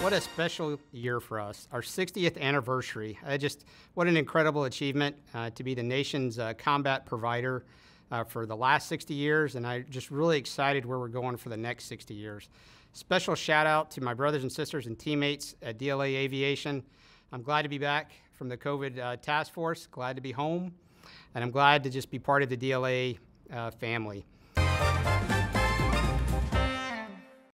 What a special year for us, our 60th anniversary. What an incredible achievement to be the nation's combat provider for the last 60 years, and I'm just really excited where we're going for the next 60 years. Special shout out to my brothers and sisters and teammates at DLA Aviation. I'm glad to be back from the COVID task force, glad to be home, and I'm glad to just be part of the DLA family.